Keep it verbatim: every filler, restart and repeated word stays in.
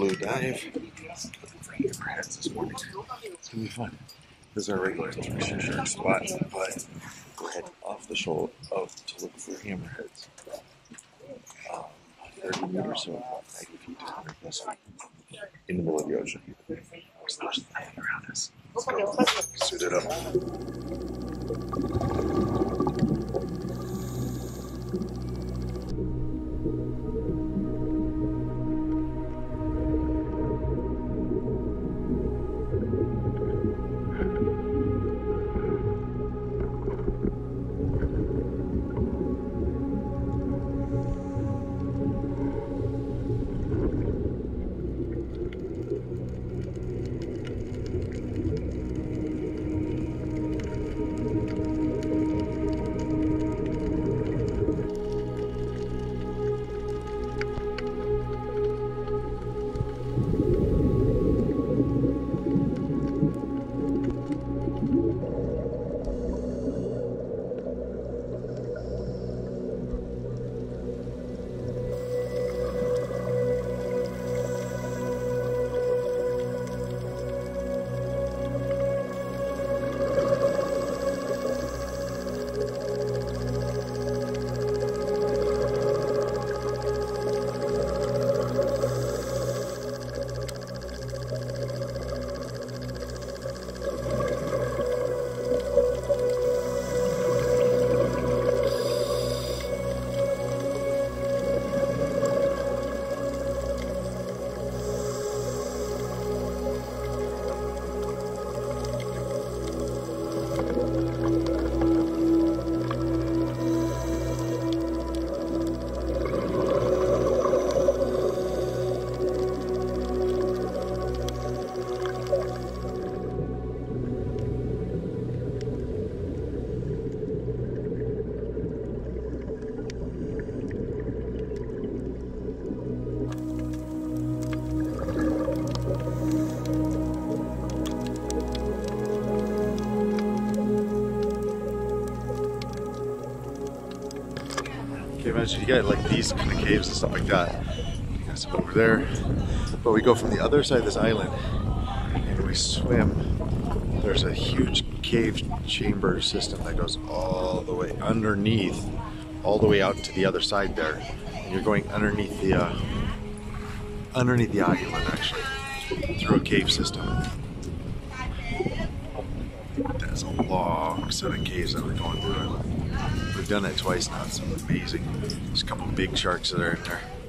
blue dive. Looking for hammerheads this morning. It's gonna be fun. This is our regular trickster shark spot, but we're heading off the shoal out to look for hammerheads. Um, thirty meters, so ninety feet to one hundred plus feet in the middle of the ocean. There's nothing around us. Let's go. Suit it up. Okay, imagine you get like these kind of caves and stuff like that. You got some over there. But we go from the other side of this island and we swim. There's a huge cave chamber system that goes all the way underneath, all the way out to the other side there. And you're going underneath the uh, underneath the island actually, through a cave system. There's a long set of caves that we're going through. We've done it twice now, it's amazing. There's a couple of big sharks that are in there.